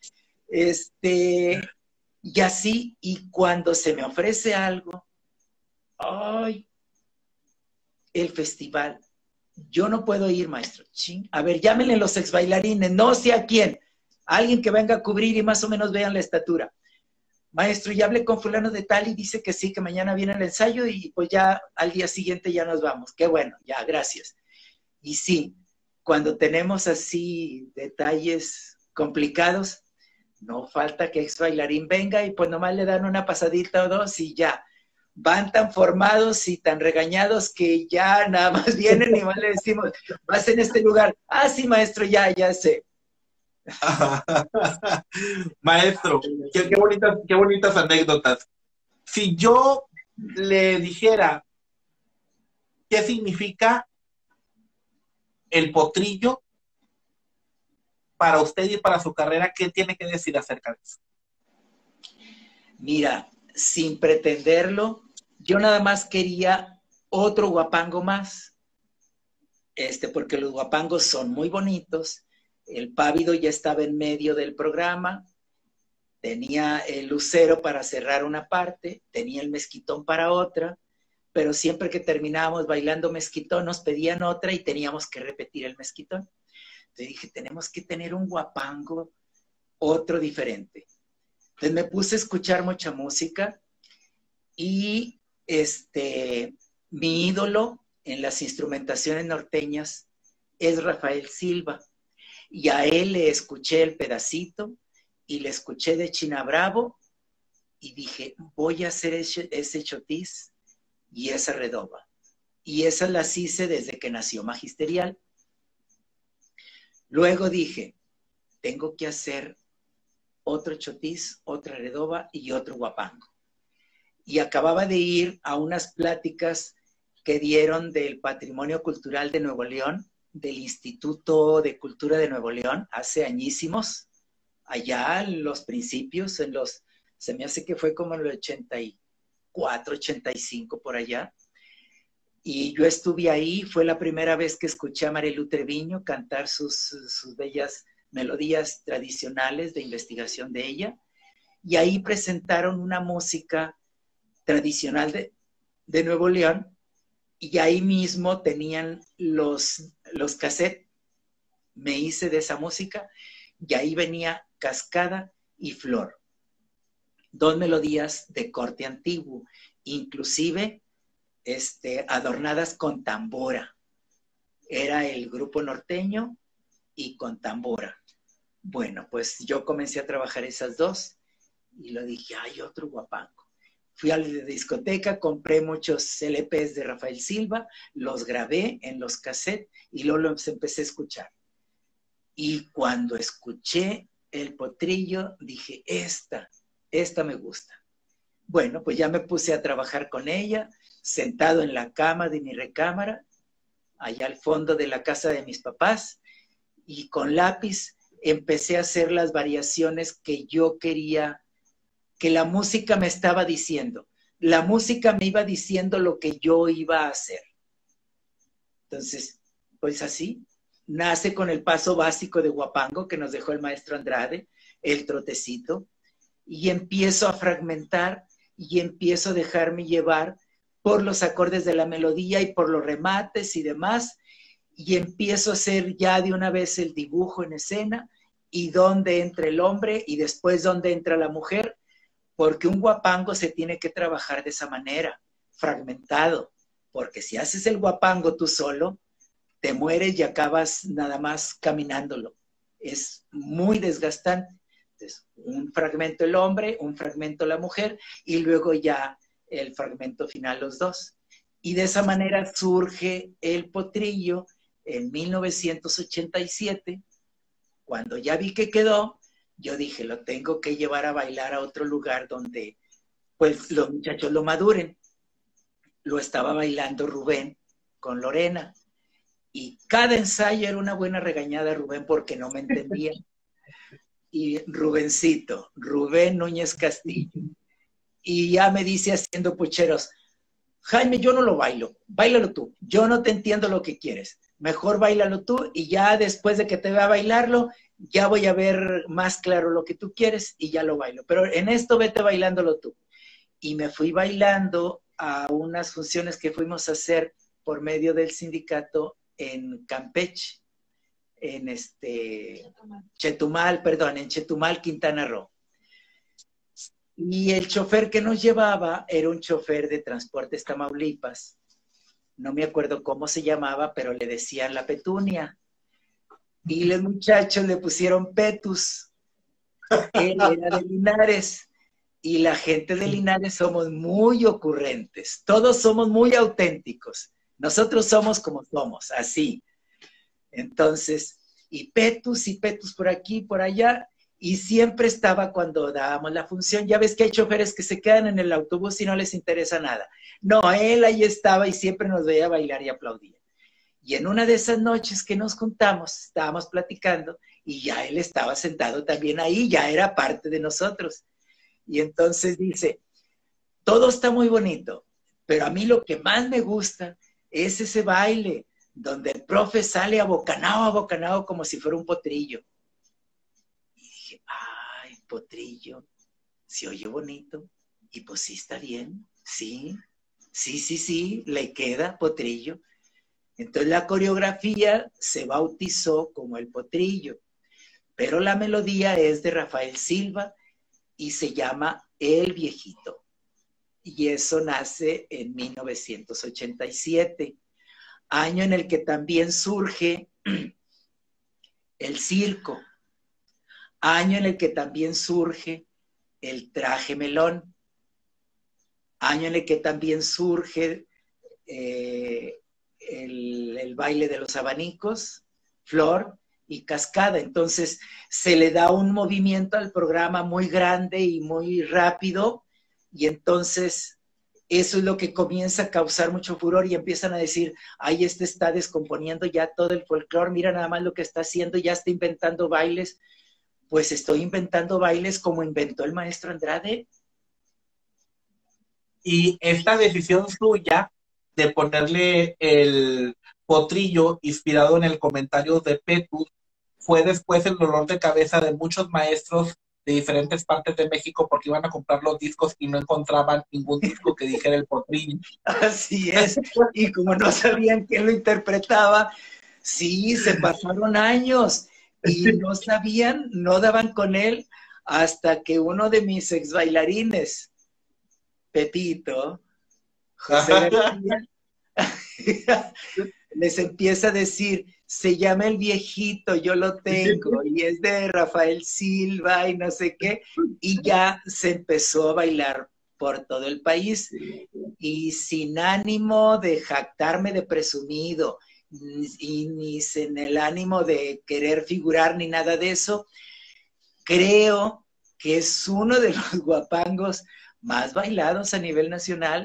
y así, y cuando se me ofrece algo, ¡ay! El festival, yo no puedo ir, maestro. A ver, llámenle los ex bailarines, no sé a quién, alguien que venga a cubrir y más o menos vean la estatura. Maestro, ya hablé con fulano de tal y dice que sí, que mañana viene el ensayo y pues ya al día siguiente ya nos vamos. Qué bueno, ya, gracias. Y sí, cuando tenemos así detalles complicados, no falta que ex bailarín venga y pues nomás le dan una pasadita o dos y ya. Van tan formados y tan regañados que ya nada más vienen y más le decimos, vas en este lugar. Ah, sí, maestro, ya sé. Maestro, qué bonitas anécdotas. Si yo le dijera qué significa el potrillo para usted y para su carrera, ¿qué tiene que decir acerca de eso? Mira, sin pretenderlo, yo nada más quería otro guapango más, porque los guapangos son muy bonitos. El Pávido ya estaba en medio del programa, tenía el lucero para cerrar una parte, tenía el mezquitón para otra, pero siempre que terminábamos bailando mezquitón nos pedían otra y teníamos que repetir el mezquitón. Entonces dije, tenemos que tener un guapango, otro diferente. Entonces me puse a escuchar mucha música y mi ídolo en las instrumentaciones norteñas es Rafael Silva. Y a él le escuché el pedacito y le escuché de China Bravo y dije, voy a hacer ese chotis y esa redoba. Y esas las hice desde que nació Magisterial. Luego dije, tengo que hacer otro chotis, otra redoba y otro guapango. Y acababa de ir a unas pláticas que dieron del Patrimonio Cultural de Nuevo León, del Instituto de Cultura de Nuevo León, hace añísimos, allá en los principios, se me hace que fue como en el 84, 85, por allá. Y yo estuve ahí, fue la primera vez que escuché a Marilu Treviño cantar sus bellas melodías tradicionales de investigación de ella. Y ahí presentaron una música tradicional de Nuevo León, y ahí mismo tenían los cassettes. Me hice de esa música, y ahí venía Cascada y Flor, dos melodías de corte antiguo, inclusive adornadas con tambora. Era el grupo norteño y con tambora. Bueno, pues yo comencé a trabajar esas dos, y lo dije, hay otro guapango. Fui a la discoteca, compré muchos LPs de Rafael Silva, los grabé en los cassettes y luego los empecé a escuchar. Y cuando escuché el potrillo, dije, esta me gusta. Bueno, pues ya me puse a trabajar con ella, sentado en la cama de mi recámara, allá al fondo de la casa de mis papás, y con lápiz empecé a hacer las variaciones que yo quería, que la música me estaba diciendo. La música me iba diciendo lo que yo iba a hacer. Entonces, pues así, nace con el paso básico de guapango que nos dejó el maestro Andrade, el trotecito, y empiezo a fragmentar y empiezo a dejarme llevar por los acordes de la melodía y por los remates y demás, y empiezo a hacer ya de una vez el dibujo en escena y dónde entra el hombre y después dónde entra la mujer, porque un guapango se tiene que trabajar de esa manera, fragmentado, porque si haces el guapango tú solo, te mueres y acabas nada más caminándolo. Es muy desgastante. Entonces, un fragmento el hombre, un fragmento la mujer, y luego ya el fragmento final los dos. Y de esa manera surge el potrillo en 1987, cuando ya vi que quedó. Yo dije, lo tengo que llevar a bailar a otro lugar donde pues los muchachos lo maduren. Lo estaba bailando Rubén con Lorena. Y cada ensayo era una buena regañada a Rubén porque no me entendía. Y Rubén Núñez Castillo. Y ya me dice haciendo pucheros, Jaime, yo no lo bailo, báilalo tú. Yo no te entiendo lo que quieres. Mejor báilalo tú y ya después de que te vea bailarlo, ya voy a ver más claro lo que tú quieres y ya lo bailo. Pero en esto vete bailándolo tú. Y me fui bailando a unas funciones que fuimos a hacer por medio del sindicato en Campeche, en Chetumal, Quintana Roo. Y el chofer que nos llevaba era un chofer de Transportes Tamaulipas. No me acuerdo cómo se llamaba, pero le decían la Petunia. Y los muchachos le pusieron Petus. Él era de Linares. Y la gente de Linares somos muy ocurrentes. Todos somos muy auténticos. Nosotros somos como somos, así. Entonces, y Petus por aquí, por allá. Y siempre estaba cuando dábamos la función. Ya ves que hay choferes que se quedan en el autobús y no les interesa nada. No, él ahí estaba y siempre nos veía bailar y aplaudía. Y en una de esas noches que nos juntamos, estábamos platicando y ya él estaba sentado también ahí, ya era parte de nosotros. Y entonces dice, todo está muy bonito, pero a mí lo que más me gusta es ese baile donde el profe sale a bocanao, como si fuera un potrillo. Y dije, ay, potrillo, se oye bonito. Y pues sí, está bien, sí, sí, le queda potrillo. Entonces la coreografía se bautizó como el potrillo, pero la melodía es de Rafael Silva y se llama El Viejito. Y eso nace en 1987, año en el que también surge el circo, año en el que también surge el traje melón, año en el que también surge el baile de los abanicos, flor y cascada. Entonces se le da un movimiento al programa muy grande y muy rápido, y entonces eso es lo que comienza a causar mucho furor y empiezan a decir, ay, este está descomponiendo ya todo el folclore, mira nada más lo que está haciendo, ya está inventando bailes. Pues estoy inventando bailes como inventó el maestro Andrade. Y esta decisión suya de ponerle el potrillo inspirado en el comentario de Petus fue después el dolor de cabeza de muchos maestros de diferentes partes de México porque iban a comprar los discos y no encontraban ningún disco que dijera el potrillo. Así es, y como no sabían quién lo interpretaba, sí, se pasaron años y no sabían, no daban con él hasta que uno de mis ex bailarines, Pepito, José García, les empieza a decir, se llama El Viejito, yo lo tengo, y es de Rafael Silva y no sé qué, y ya se empezó a bailar por todo el país, y sin ánimo de jactarme de presumido, y ni en el ánimo de querer figurar ni nada de eso, creo que es uno de los guapangos más bailados a nivel nacional.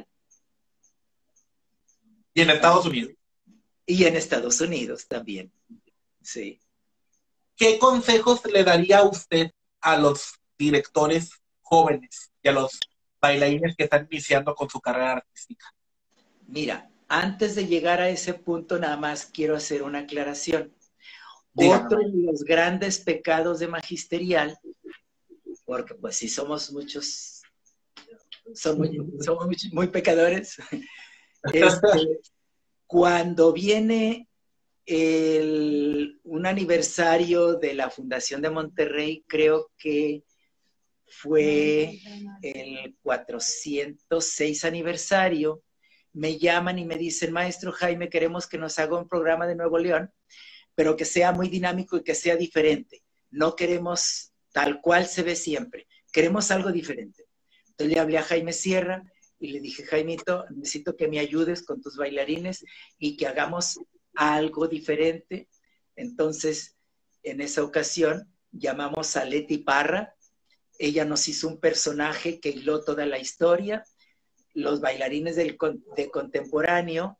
Y en Estados Unidos. Y en Estados Unidos también, sí. ¿Qué consejos le daría usted a los directores jóvenes y a los bailarines que están iniciando con su carrera artística? Mira, antes de llegar a ese punto, nada más quiero hacer una aclaración. Dígame. Otro de los grandes pecados de magisterial, porque pues sí somos muchos, somos muy pecadores, cuando viene un aniversario de la Fundación de Monterrey, creo que fue el 406 aniversario, me llaman y me dicen, maestro Jaime, queremos que nos haga un programa de Nuevo León, pero que sea muy dinámico y que sea diferente. No queremos tal cual se ve siempre, queremos algo diferente. Entonces le hablé a Jaime Sierra y le dije, Jaimito, necesito que me ayudes con tus bailarines y que hagamos algo diferente. Entonces, en esa ocasión, llamamos a Leti Parra. Ella nos hizo un personaje que hiló toda la historia. Los bailarines de contemporáneo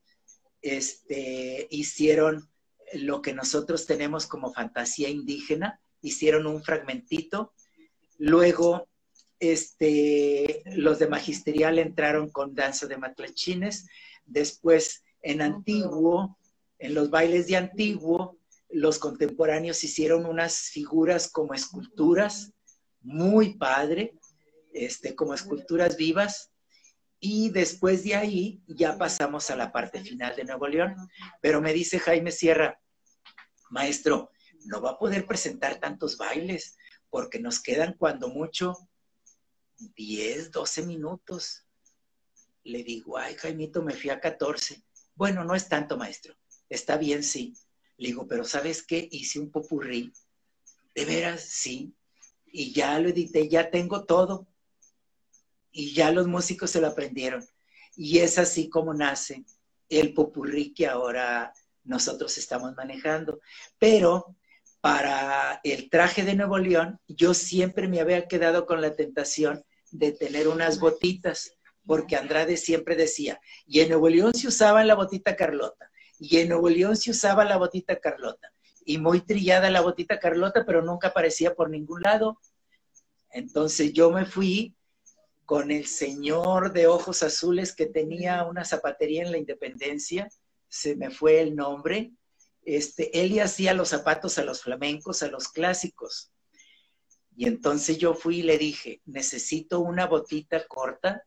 hicieron lo que nosotros tenemos como fantasía indígena, hicieron un fragmentito. Luego, los de magisterial entraron con danza de matlachines. Después, en antiguo, en los bailes de antiguo, los contemporáneos hicieron unas figuras como esculturas, muy padre, como esculturas vivas, y después de ahí ya pasamos a la parte final de Nuevo León. Pero me dice Jaime Sierra, maestro, no va a poder presentar tantos bailes, porque nos quedan cuando mucho 10, 12 minutos. Le digo, ay, Jaimito, me fui a 14. Bueno, no es tanto, maestro. Está bien, sí. Le digo, pero ¿sabes qué? Hice un popurrí. ¿De veras? Sí. Y ya lo edité, ya tengo todo. Y ya los músicos se lo aprendieron. Y es así como nace el popurrí que ahora nosotros estamos manejando. Pero para el traje de Nuevo León, yo siempre me había quedado con la tentación de tener unas botitas, porque Andrade siempre decía, y en Nuevo León se usaba la botita Carlota, y en Nuevo León se usaba la botita Carlota. y muy trillada la botita Carlota, pero nunca aparecía por ningún lado. Entonces yo me fui con el señor de ojos azules que tenía una zapatería en la Independencia, se me fue el nombre. Él le hacía los zapatos a los flamencos, a los clásicos. Y entonces yo fui y le dije, necesito una botita corta,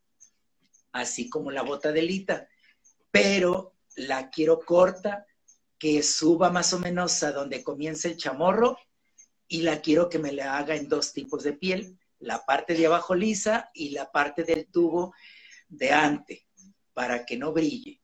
así como la bota de Lita, pero la quiero corta, que suba más o menos a donde comienza el chamorro, y la quiero que me la haga en 2 tipos de piel, la parte de abajo lisa y la parte del tubo de ante, para que no brille.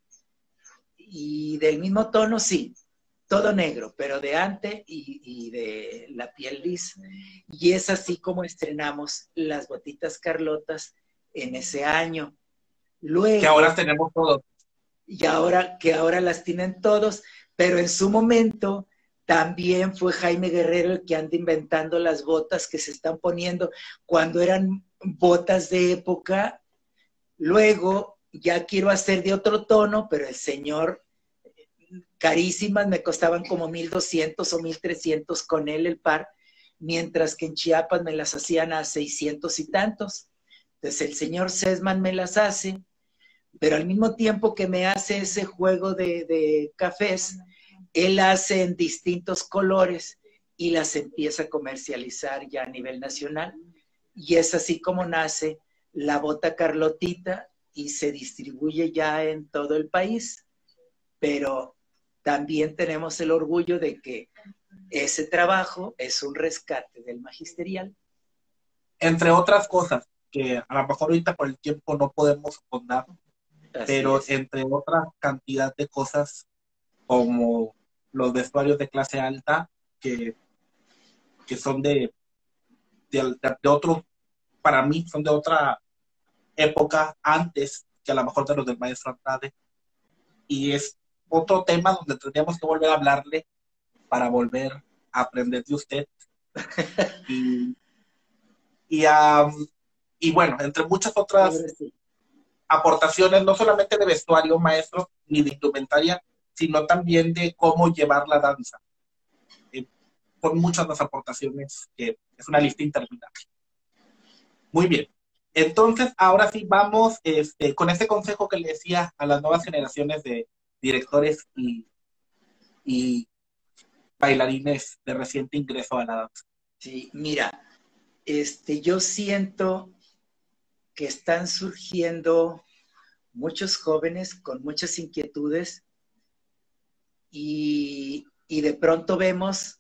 Y del mismo tono, sí, todo negro, pero de ante y de la piel lisa. Y es así como estrenamos las botitas Carlotas en ese año. Luego, que ahora tenemos todos. Y ahora que ahora las tienen todos, pero en su momento también fue Jaime Guerrero el que anda inventando las botas que se están poniendo cuando eran botas de época. Luego ya quiero hacer de otro tono, pero el señor, carísimas, me costaban como 1,200 o 1,300 con él el par, mientras que en Chiapas me las hacían a 600 y tantos. Entonces el señor Sesman me las hace, pero al mismo tiempo que me hace ese juego de cafés, él hace en distintos colores y las empieza a comercializar ya a nivel nacional. Y es así como nace la bota Carlotita y se distribuye ya en todo el país. Pero también tenemos el orgullo de que ese trabajo es un rescate del magisterial. Entre otras cosas, que a lo mejor ahorita por el tiempo no podemos contar, pero entre otra cantidad de cosas como los vestuarios de clase alta que son de otro, para mí son de otra época antes que a lo mejor de los del maestro Andrade, y es otro tema donde tendríamos que volver a hablarle para volver a aprender de usted y, y, y bueno, entre muchas otras aportaciones, no solamente de vestuario, maestro, ni de indumentaria, sino también de cómo llevar la danza. Con muchas las aportaciones, que es una lista interminable. Muy bien. Entonces, ahora sí vamos con este consejo que le decía a las nuevas generaciones de directores y bailarines de reciente ingreso a la danza. Sí, mira, yo siento que están surgiendo muchos jóvenes con muchas inquietudes y de pronto vemos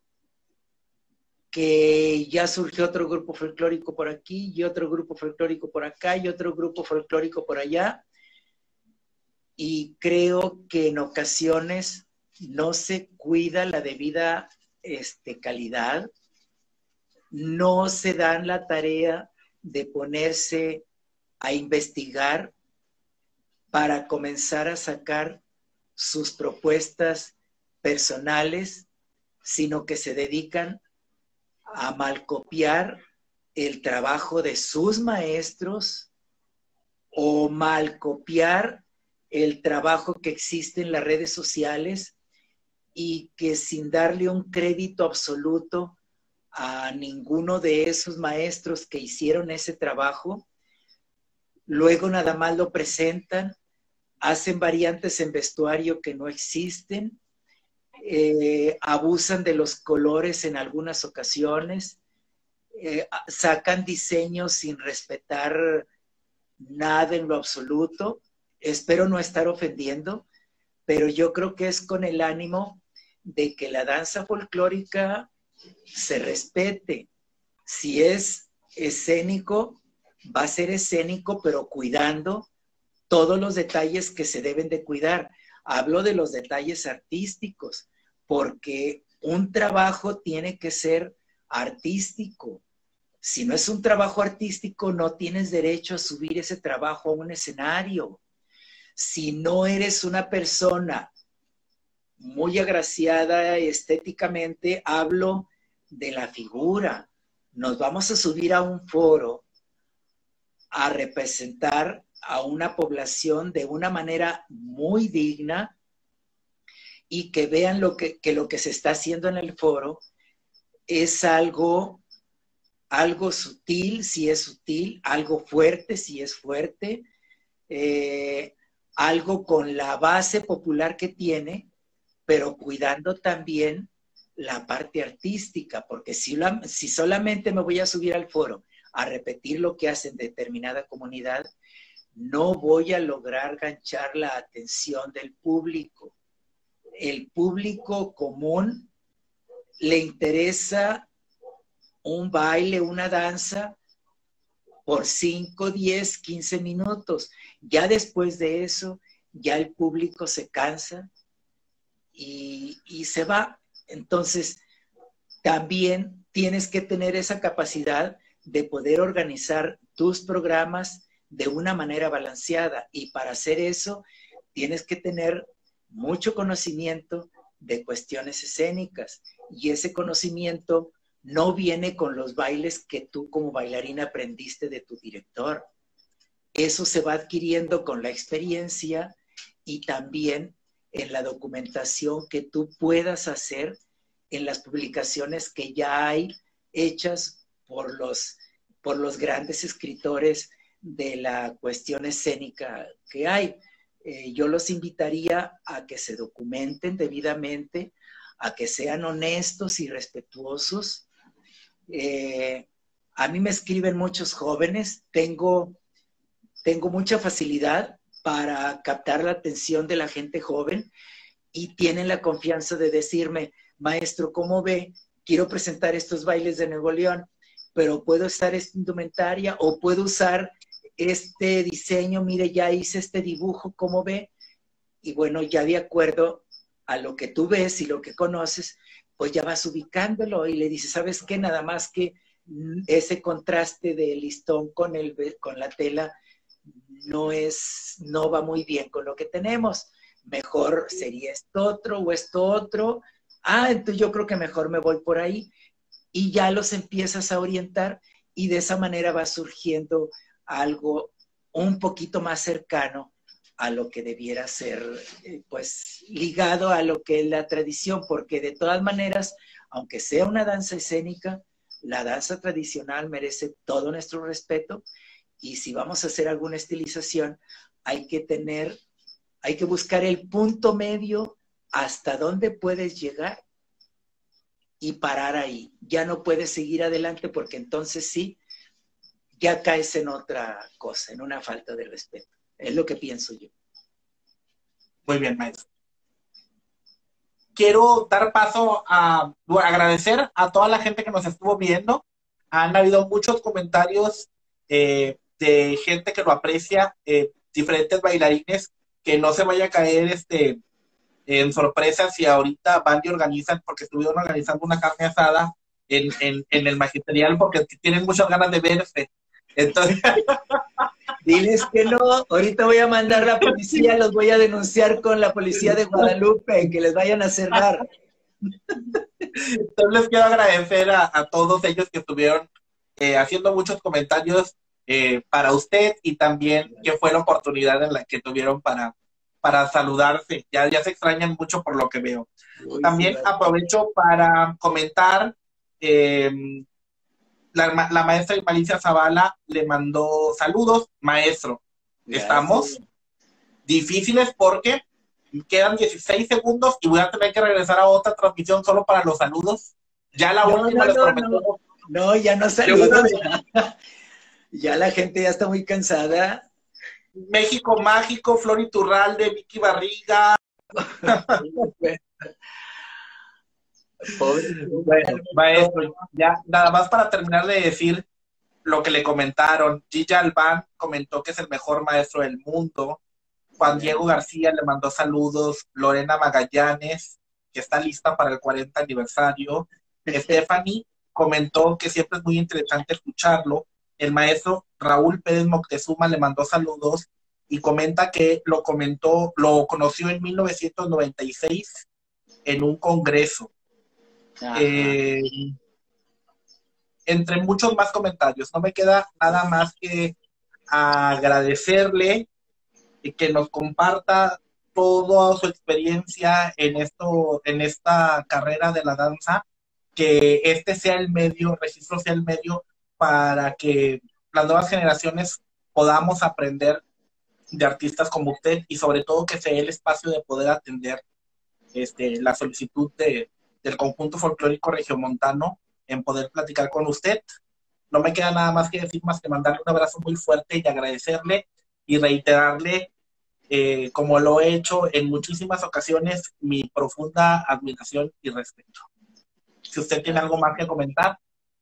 que ya surgió otro grupo folclórico por aquí y otro grupo folclórico por acá y otro grupo folclórico por allá, y creo que en ocasiones no se cuida la debida calidad, no se dan la tarea de ponerse a investigar para comenzar a sacar sus propuestas personales, sino que se dedican a malcopiar el trabajo de sus maestros o malcopiar el trabajo que existe en las redes sociales, y que sin darle un crédito absoluto a ninguno de esos maestros que hicieron ese trabajo, luego nada más lo presentan, hacen variantes en vestuario que no existen, abusan de los colores en algunas ocasiones, sacan diseños sin respetar nada en lo absoluto. Espero no estar ofendiendo, pero yo creo que es con el ánimo de que la danza folclórica se respete. Si es escénico, va a ser escénico, pero cuidando todos los detalles que se deben de cuidar. Hablo de los detalles artísticos, porque un trabajo tiene que ser artístico. Si no es un trabajo artístico, no tienes derecho a subir ese trabajo a un escenario. Si no eres una persona muy agraciada estéticamente, hablo de la figura. Nos vamos a subir a un foro a representar a una población de una manera muy digna, y que vean que lo que se está haciendo en el foro es algo sutil, si es sutil, algo fuerte, si es fuerte, algo con la base popular que tiene, pero cuidando también la parte artística, porque si solamente me voy a subir al foro a repetir lo que hace en determinada comunidad, no voy a lograr ganchar la atención del público. El público común le interesa un baile, una danza por 5, 10, 15 minutos. Ya después de eso, ya el público se cansa y se va. Entonces, también tienes que tener esa capacidad de poder organizar tus programas de una manera balanceada. Y para hacer eso, tienes que tener mucho conocimiento de cuestiones escénicas. Y ese conocimiento no viene con los bailes que tú como bailarina aprendiste de tu director. Eso se va adquiriendo con la experiencia y también en la documentación que tú puedas hacer en las publicaciones que ya hay hechas por los grandes escritores de la cuestión escénica que hay. Yo los invitaría a que se documenten debidamente, a que sean honestos y respetuosos. A mí me escriben muchos jóvenes, tengo mucha facilidad para captar la atención de la gente joven y tienen la confianza de decirme, maestro, ¿cómo ve? Quiero presentar estos bailes de Nuevo León, pero puedo usar esta indumentaria o puedo usar este diseño, mire, ya hice este dibujo, ¿cómo ve? Y bueno, ya de acuerdo a lo que tú ves y lo que conoces, pues ya vas ubicándolo y le dices, ¿sabes qué? Nada más que ese contraste de listón con la tela no va muy bien con lo que tenemos. Mejor sería esto otro o esto otro. Entonces yo creo que mejor me voy por ahí y ya los empiezas a orientar y de esa manera va surgiendo algo un poquito más cercano a lo que debiera ser, pues, ligado a lo que es la tradición, porque de todas maneras, aunque sea una danza escénica, la danza tradicional merece todo nuestro respeto y si vamos a hacer alguna estilización, hay que buscar el punto medio hasta dónde puedes llegar y parar ahí. Ya no puedes seguir adelante porque entonces sí, ya caes en otra cosa, en una falta de respeto. Es lo que pienso yo. Muy bien, maestro. Quiero dar paso a agradecer a toda la gente que nos estuvo viendo. Han habido muchos comentarios de gente que lo aprecia, diferentes bailarines, que no se vaya a caer en sorpresas si ahorita van y organizan, porque estuvieron organizando una carne asada en el magisterial, porque tienen muchas ganas de verse. Entonces... Diles que no, ahorita voy a mandar a la policía, los voy a denunciar con la policía de Guadalupe, que les vayan a cerrar. Entonces les quiero agradecer a todos ellos que estuvieron haciendo muchos comentarios para usted y también que fue la oportunidad en la que tuvieron para saludarse. Ya se extrañan mucho por lo que veo. Uy, también sí, aprovecho para comentar, la maestra Malicia Zavala le mandó saludos. Maestro, estamos difíciles porque quedan 16 segundos y voy a tener que regresar a otra transmisión solo para los saludos. Ya la última les prometemos. No, ya no saludos. Ya la gente ya está muy cansada. México Mágico, Flor Iturralde, Vicky Barriga. Bueno, maestro, ya nada más para terminar de decir lo que le comentaron. Gilla Albán comentó que es el mejor maestro del mundo. Juan Diego García le mandó saludos. Lorena Magallanes, que está lista para el 40 aniversario. Stephanie comentó que siempre es muy interesante escucharlo. El maestro Raúl Pérez Moctezuma le mandó saludos y comenta que lo conoció en 1996 en un congreso. Entre muchos más comentarios. No me queda nada más que agradecerle y que nos comparta toda su experiencia en esta carrera de la danza, que este sea el medio, Registro sea el medio para que las nuevas generaciones podamos aprender de artistas como usted y sobre todo que sea el espacio de poder atender la solicitud del conjunto folclórico regiomontano en poder platicar con usted. No me queda nada más que decir más que mandarle un abrazo muy fuerte y agradecerle y reiterarle, como lo he hecho en muchísimas ocasiones, mi profunda admiración y respeto. Si usted tiene algo más que comentar.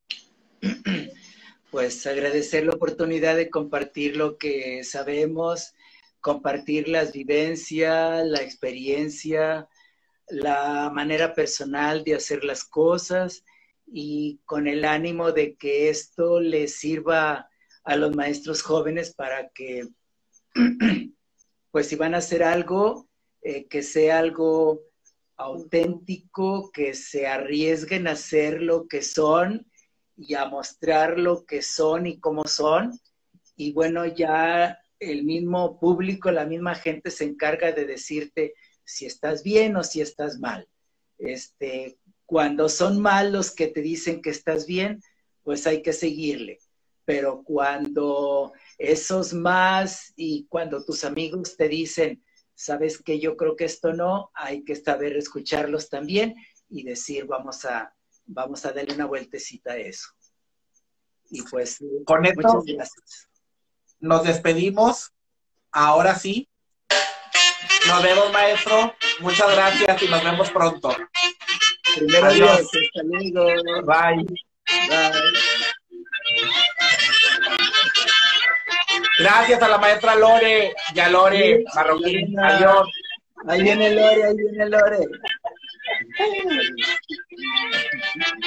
Pues agradecer la oportunidad de compartir lo que sabemos, compartir las vivencias, la experiencia, la manera personal de hacer las cosas y con el ánimo de que esto les sirva a los maestros jóvenes para que, pues si van a hacer algo, que sea algo auténtico, que se arriesguen a ser lo que son y a mostrar lo que son y cómo son. Y bueno, ya el mismo público, la misma gente se encarga de decirte si estás bien o si estás mal. Cuando son mal los que te dicen que estás bien, pues hay que seguirle. Pero cuando esos más y cuando tus amigos te dicen, sabes que yo creo que esto no, hay que saber escucharlos también y decir, vamos a darle una vueltecita a eso. Y pues, con esto, muchas gracias. Nos despedimos. Ahora sí. Nos vemos, maestro. Muchas gracias y nos vemos pronto. Primero Adiós. Dios, hasta luego. Bye. Bye. Gracias a la maestra Lore y a Lore Marroquín. Adiós. Ahí viene Lore, ahí viene Lore.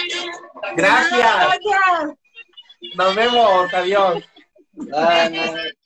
Gracias. Nos vemos. Adiós. Bye.